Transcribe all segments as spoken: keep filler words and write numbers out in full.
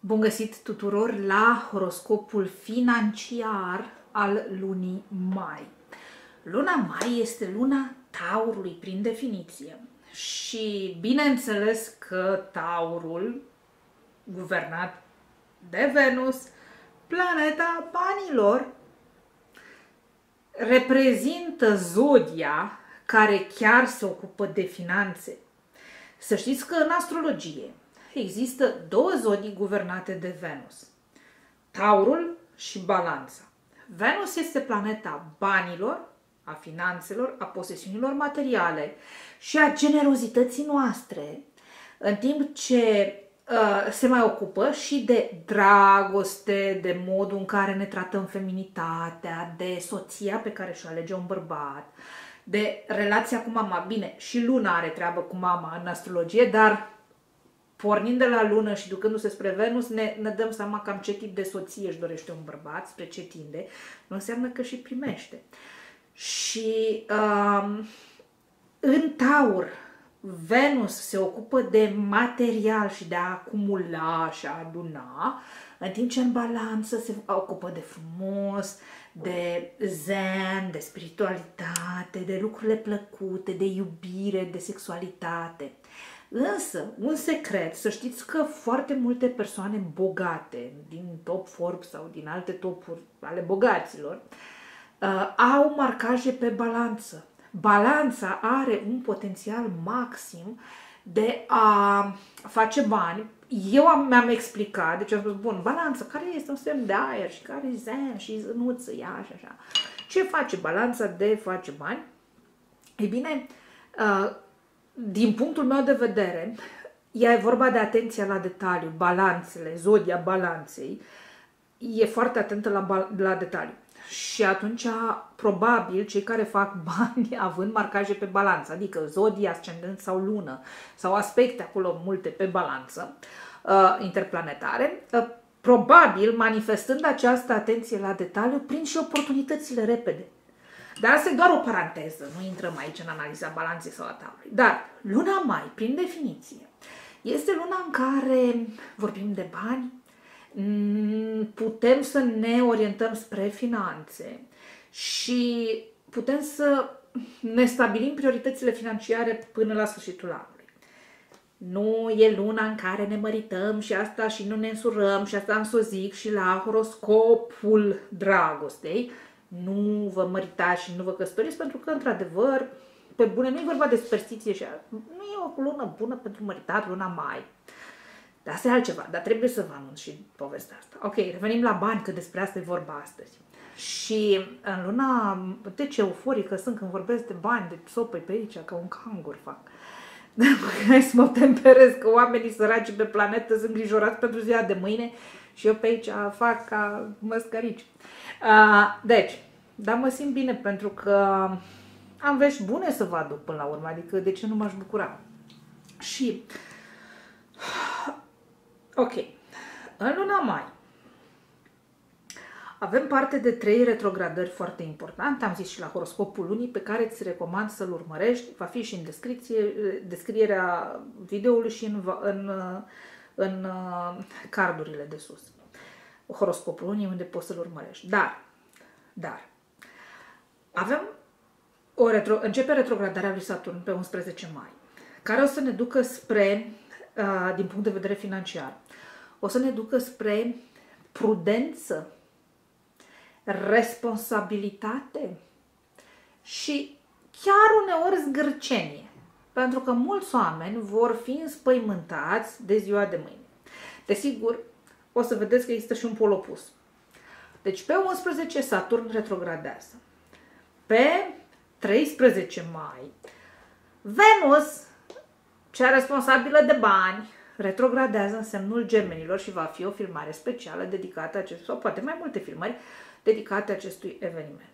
Bun găsit tuturor la horoscopul financiar al lunii mai. Luna mai este luna Taurului prin definiție și bineînțeles că Taurul, guvernat de Venus, planeta banilor, reprezintă zodia care chiar se ocupă de finanțe. Să știți că în astrologie există două zodii guvernate de Venus, Taurul și Balanța. Venus este planeta banilor, a finanțelor, a posesiunilor materiale și a generozității noastre, în timp ce uh, se mai ocupă și de dragoste, de modul în care ne tratăm feminitatea, de soția pe care și-o alege un bărbat, de relația cu mama. Bine, și luna are treabă cu mama în astrologie, dar pornind de la lună și ducându-se spre Venus, ne, ne dăm seama cam ce tip de soție își dorește un bărbat, spre ce tinde, nu înseamnă că și primește. Și um, în Taur, Venus se ocupă de material și de a acumula și a aduna, în timp ce în Balanță se ocupă de frumos, de zen, de spiritualitate, de lucrurile plăcute, de iubire, de sexualitate. Însă, un secret, să știți că foarte multe persoane bogate, din top Forbes sau din alte topuri ale bogaților, uh, au marcaje pe Balanță. Balanța are un potențial maxim de a face bani. Eu mi-am explicat, deci am spus, bun, Balanța, care este un semn de aer și care e zen și zânuță, ea și așa. Ce face Balanța de face bani? Ei bine, uh, din punctul meu de vedere, ea e vorba de atenția la detaliu, balanțele, zodia Balanței, e foarte atentă la, la detaliu. Și atunci, probabil, cei care fac bani având marcaje pe Balanță, adică zodie, ascendent sau lună, sau aspecte acolo multe pe Balanță, uh, interplanetare, uh, probabil, manifestând această atenție la detaliu, prind și oportunitățile repede. Dar asta e doar o paranteză, nu intrăm aici în analiza Balanței sau a Taurului. Dar luna mai, prin definiție, este luna în care vorbim de bani, putem să ne orientăm spre finanțe și putem să ne stabilim prioritățile financiare până la sfârșitul anului. Nu e luna în care ne mărităm și asta și nu ne însurăm și asta am să o zic și la horoscopul dragostei. Nu vă măritați și nu vă căsătoriți, pentru că, într-adevăr, pe bune, nu e vorba de superstiție și nu e o lună bună pentru măritat, luna mai. Dar asta e altceva, dar trebuie să vă anunț și povestea asta. Ok, revenim la bani, că despre asta e vorba astăzi. Și în luna, de ce euforică sunt când vorbesc de bani, de sopă pe aici, ca un cangur fac. Hai să mă temperez, că oamenii săraci pe planetă sunt îngrijorați pentru ziua de mâine și eu pe aici fac ca măscărici. Uh, deci, dar mă simt bine pentru că am vești bune să vă aduc până la urmă, adică de ce nu m-aș bucura? Și, ok, în luna mai avem parte de trei retrogradări foarte importante, am zis și la horoscopul lunii, pe care îți recomand să-l urmărești, va fi și în descripție, descrierea videoului și în, în, în cardurile de sus. Horoscopul lunii unde poți să-l urmărești. Dar, dar, avem o retro, începe retrogradarea lui Saturn pe unsprezece mai, care o să ne ducă spre, uh, din punct de vedere financiar, o să ne ducă spre prudență, responsabilitate și chiar uneori zgârcenie, pentru că mulți oameni vor fi înspăimântați de ziua de mâine. Desigur, o să vedeți că există și un pol opus. Deci pe unsprezece Saturn retrogradează. Pe treisprezece mai Venus, cea responsabilă de bani, retrogradează în semnul Gemenilor și va fi o filmare specială dedicată acestui, sau poate mai multe filmări dedicate acestui eveniment.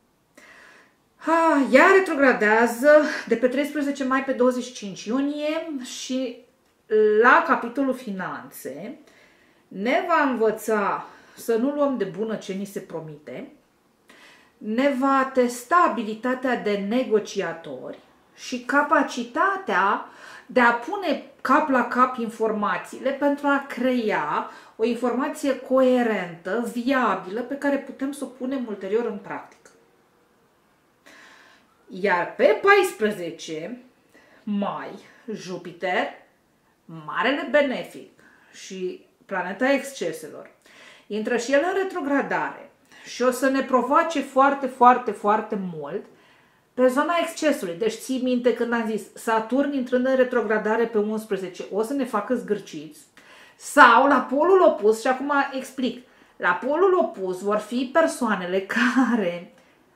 Ha, ea retrogradează de pe treisprezece mai pe douăzeci și cinci iunie și la capitolul finanțe ne va învăța să nu luăm de bună ce ni se promite, ne va testa abilitatea de negociatori și capacitatea de a pune cap la cap informațiile pentru a crea o informație coerentă, viabilă, pe care putem să o punem ulterior în practică. Iar pe paisprezece mai, Jupiter, marele benefic și planeta exceselor, intră și el în retrogradare și o să ne provoace foarte, foarte, foarte mult pe zona excesului. Deci ții minte când am zis Saturn intrând în retrogradare pe unsprezece o să ne facă zgârciți, sau la polul opus, și acum explic, la polul opus vor fi persoanele care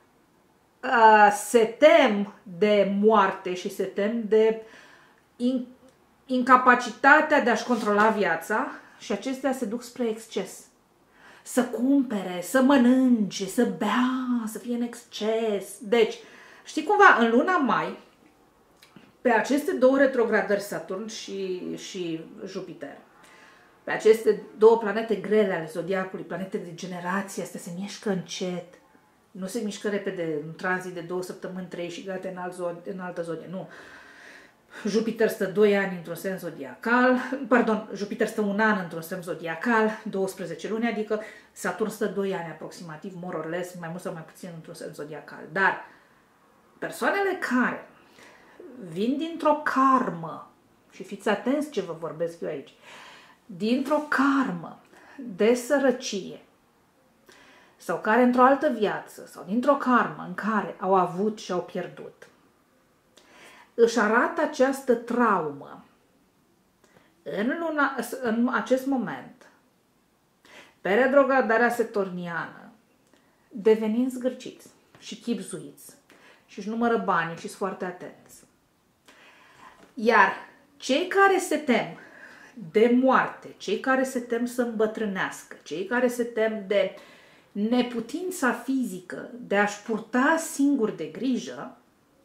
uh, se tem de moarte și se tem de in, incapacitatea de a-și controla viața și acestea se duc spre exces. Să cumpere, să mănânce, să bea, să fie în exces. Deci, știi cumva, în luna mai, pe aceste două retrogradări, Saturn și, și Jupiter, pe aceste două planete grele ale zodiacului, planete de generație, astea se mișcă încet, nu se mișcă repede, în tranzit de două săptămâni, trei și gata în, alt zod, în altă zodie, nu. Jupiter stă doi ani într-un semn zodiacal, pardon, Jupiter stă un an într-un semn zodiacal, douăsprezece luni, adică Saturn stă doi ani aproximativ, more or less, mai mult sau mai puțin într-un semn zodiacal. Dar persoanele care vin dintr-o karmă, și fiți atenți ce vă vorbesc eu aici, dintr-o karmă de sărăcie, sau care într-o altă viață, sau dintr-o karmă în care au avut și au pierdut, își arată această traumă în, luna, în acest moment, pe retrogradarea saturniană, devenind zgârciți și chibzuiți și își numără banii și sunt foarte atenți. Iar cei care se tem de moarte, cei care se tem să îmbătrânească, cei care se tem de neputința fizică de a-și purta singuri de grijă,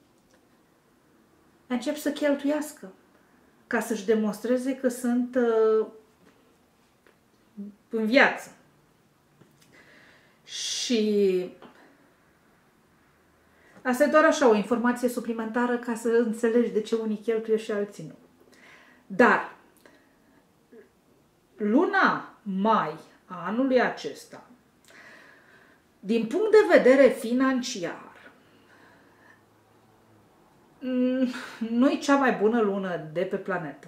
încep să cheltuiască ca să-și demonstreze că sunt uh, în viață. Și asta e doar așa o informație suplimentară ca să înțelegi de ce unii cheltuie și alții nu. Dar luna mai a anului acesta, din punct de vedere financiar, nu e cea mai bună lună de pe planetă.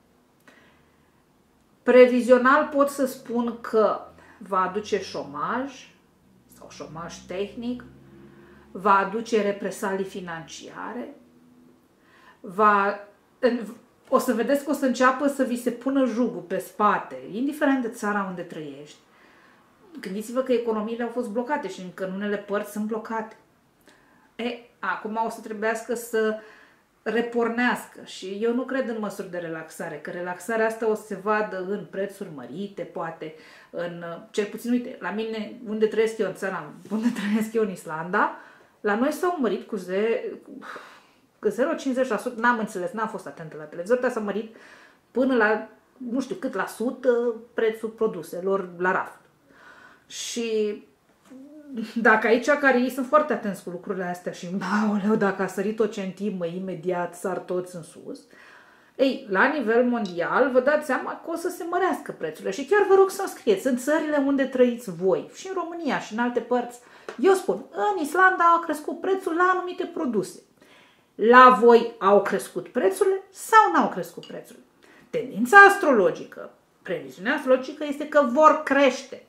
Previzional pot să spun că va aduce șomaj sau șomaj tehnic, va aduce represalii financiare, va, o să vedeți că o să înceapă să vi se pună jugul pe spate, indiferent de țara unde trăiești. Gândiți-vă că economiile au fost blocate și încă în unele părți sunt blocate. E, acum o să trebuiască să repornească și eu nu cred în măsuri de relaxare, că relaxarea asta o să se vadă în prețuri mărite, poate, în, cel puțin, uite, la mine, unde trăiesc eu în țara, unde trăiesc eu în Islanda, la noi s-au mărit cu, ze, cu zero virgulă cincizeci la sută, n-am înțeles, n-am fost atentă la televizor, dar s-a mărit până la, nu știu cât la sută prețul produselor la raft. Și dacă aici, care ei sunt foarte atenți cu lucrurile astea și, aoleu, dacă a sărit o centimă, imediat sar toți în sus, ei, la nivel mondial, vă dați seama că o să se mărească prețurile și chiar vă rog să scrieți în țările unde trăiți voi, și în România și în alte părți. Eu spun, în Islanda a crescut prețul la anumite produse. La voi au crescut prețurile sau n-au crescut prețurile? Tendința astrologică, previziunea astrologică este că vor crește.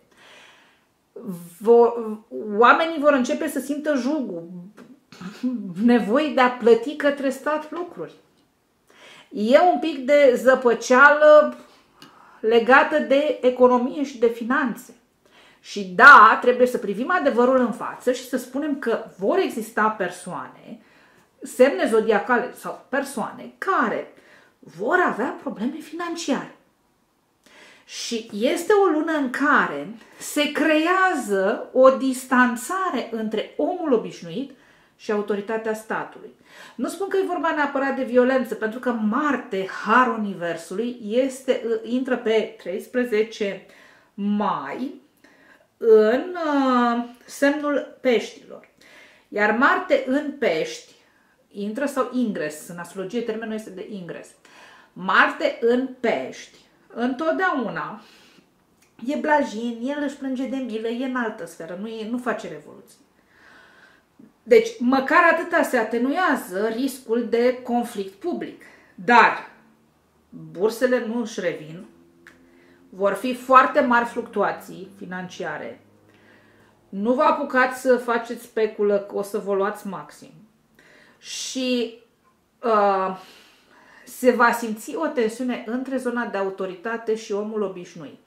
Vor, oamenii vor începe să simtă jugul, nevoie de a plăti către stat lucruri. E un pic de zăpăceală legată de economie și de finanțe. Și da, trebuie să privim adevărul în față și să spunem că vor exista persoane, semne zodiacale sau persoane care vor avea probleme financiare. Și este o lună în care se creează o distanțare între omul obișnuit și autoritatea statului. Nu spun că e vorba neapărat de violență, pentru că Marte, Harul Universului, este, intră pe treisprezece mai în uh, semnul Peștilor. Iar Marte în Pești intră sau ingres, în astrologie termenul este de ingres. Marte în Pești, întotdeauna e blajin, el își plânge de milă, e în altă sferă, nu, e, nu face revoluție. Deci, măcar atâta se atenuează riscul de conflict public. Dar bursele nu își revin, vor fi foarte mari fluctuații financiare. Nu vă apucați să faceți speculă că o să vă luați maxim. Și uh, se va simți o tensiune între zona de autoritate și omul obișnuit.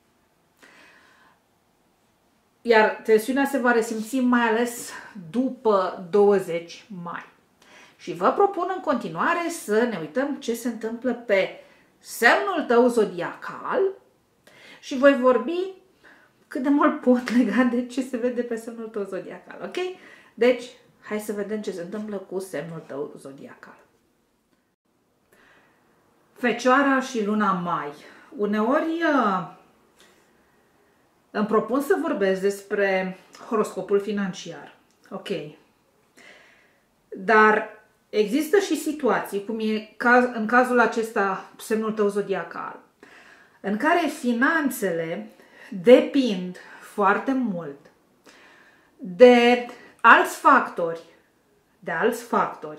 Iar tensiunea se va resimți mai ales după douăzeci mai. Și vă propun în continuare să ne uităm ce se întâmplă pe semnul tău zodiacal și voi vorbi cât de mult pot legat de ce se vede pe semnul tău zodiacal, ok? Deci, hai să vedem ce se întâmplă cu semnul tău zodiacal. Fecioara și luna mai. Uneori îmi propun să vorbesc despre horoscopul financiar, ok? Dar există și situații, cum e în cazul acesta semnul tău zodiacal, în care finanțele depind foarte mult de alți factori, de alți factori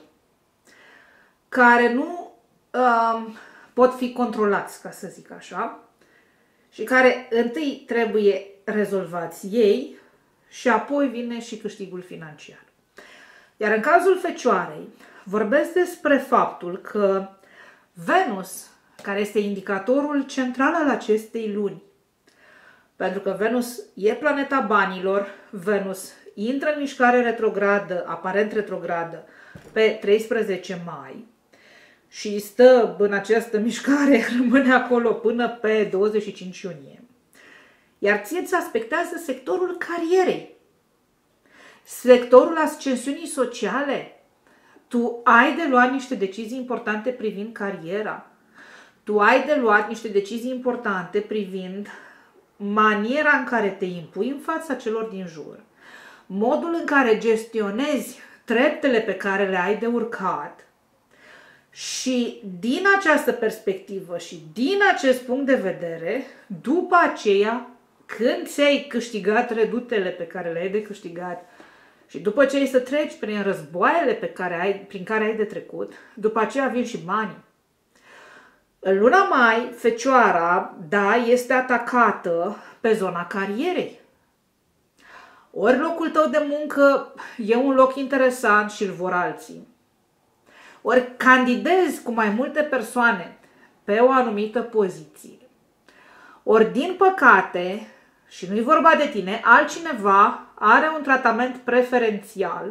care nu uh, pot fi controlați, ca să zic așa, și care întâi trebuie rezolvați ei și apoi vine și câștigul financiar. Iar în cazul Fecioarei, vorbesc despre faptul că Venus, care este indicatorul central al acestei luni, pentru că Venus e planeta banilor, Venus intră în mișcare retrogradă, aparent retrogradă, pe treisprezece mai și stă în această mișcare, rămâne acolo până pe douăzeci și cinci iunie. Iar ție îți aspectează sectorul carierei, sectorul ascensiunii sociale. Tu ai de luat niște decizii importante privind cariera. Tu ai de luat niște decizii importante privind maniera în care te impui în fața celor din jur, modul în care gestionezi treptele pe care le ai de urcat. Și din această perspectivă și din acest punct de vedere, după aceea, când ți-ai câștigat redutele pe care le-ai de câștigat și după ce ai să treci prin războaiele pe care ai, prin care ai de trecut, după aceea vin și banii. În luna mai, Fecioara, da, este atacată pe zona carierei. Ori locul tău de muncă e un loc interesant și îl vor alții. Ori candidezi cu mai multe persoane pe o anumită poziție. Ori, din păcate, și nu-i vorba de tine, altcineva are un tratament preferențial,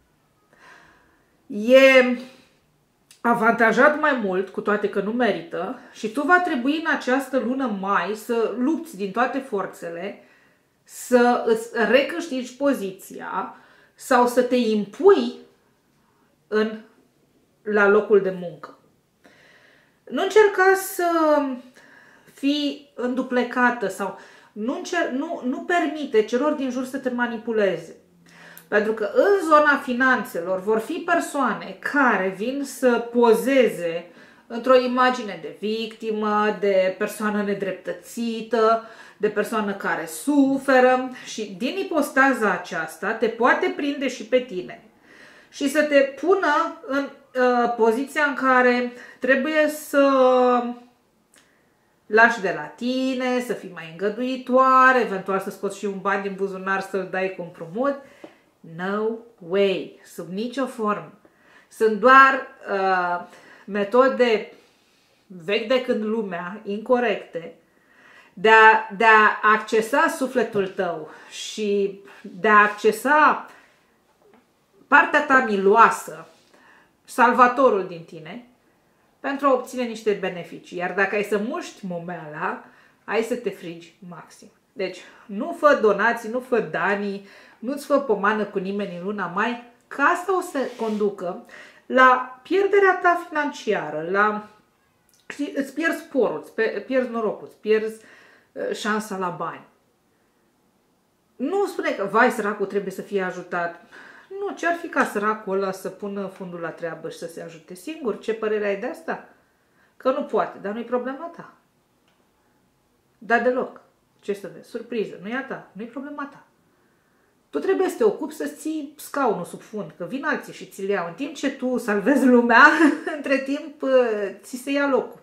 e avantajat mai mult, cu toate că nu merită, și tu va trebui în această lună mai să lupți din toate forțele, să îți recâștigi poziția sau să te impui în, la locul de muncă. Nu încerca să fii înduplecată sau nu, încer nu, nu permite celor din jur să te manipuleze. Pentru că în zona finanțelor vor fi persoane care vin să pozeze într-o imagine de victimă, de persoană nedreptățită, de persoană care suferă și din ipostaza aceasta te poate prinde și pe tine și să te pună în uh, poziția în care trebuie să lași de la tine, să fii mai îngăduitoare, eventual să scoți și un bani din buzunar să-l dai cu împrumut. No way! Sub nicio formă. Sunt doar uh, metode vechi de când lumea, incorecte, de a, de a accesa sufletul tău și de a accesa partea ta miloasă, salvatorul din tine, pentru a obține niște beneficii. Iar dacă ai să muști momeala, ai să te frigi maxim. Deci, nu fă donații, nu fă danii, nu-ți fă pomană cu nimeni în luna mai, că asta o să conducă la pierderea ta financiară, la știi, îți pierzi sporul, îți pierzi norocul, îți pierzi uh, șansa la bani. Nu spune că, vai, săracul trebuie să fie ajutat. Nu, ce-ar fi ca săracul ăla să pună fundul la treabă și să se ajute singur? Ce părere ai de asta? Că nu poate, dar nu-i problema ta. Da, deloc. Ce să vezi? Surpriză. Nu e a ta. Nu-i problema ta. Tu trebuie să te ocupi să-ți ții scaunul sub fund, că vin alții și ți-l iau. În timp ce tu salvezi lumea, între timp ți se ia locul.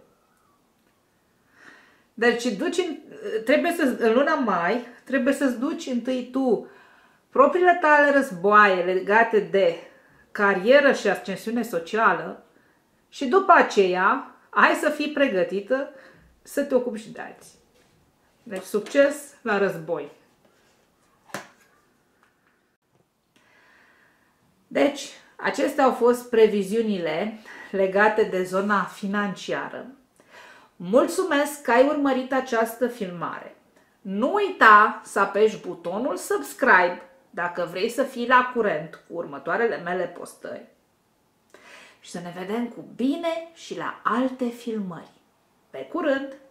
Deci duci în, trebuie să, în luna mai, trebuie să-ți duci întâi tu propriile tale războaie legate de carieră și ascensiune socială și după aceea ai să fii pregătită să te ocupi și de alții. Deci succes la război! Deci, acestea au fost previziunile legate de zona financiară. Mulțumesc că ai urmărit această filmare. Nu uita să apeși butonul subscribe dacă vrei să fii la curent cu următoarele mele postări. Și să ne vedem cu bine și la alte filmări. Pe curând!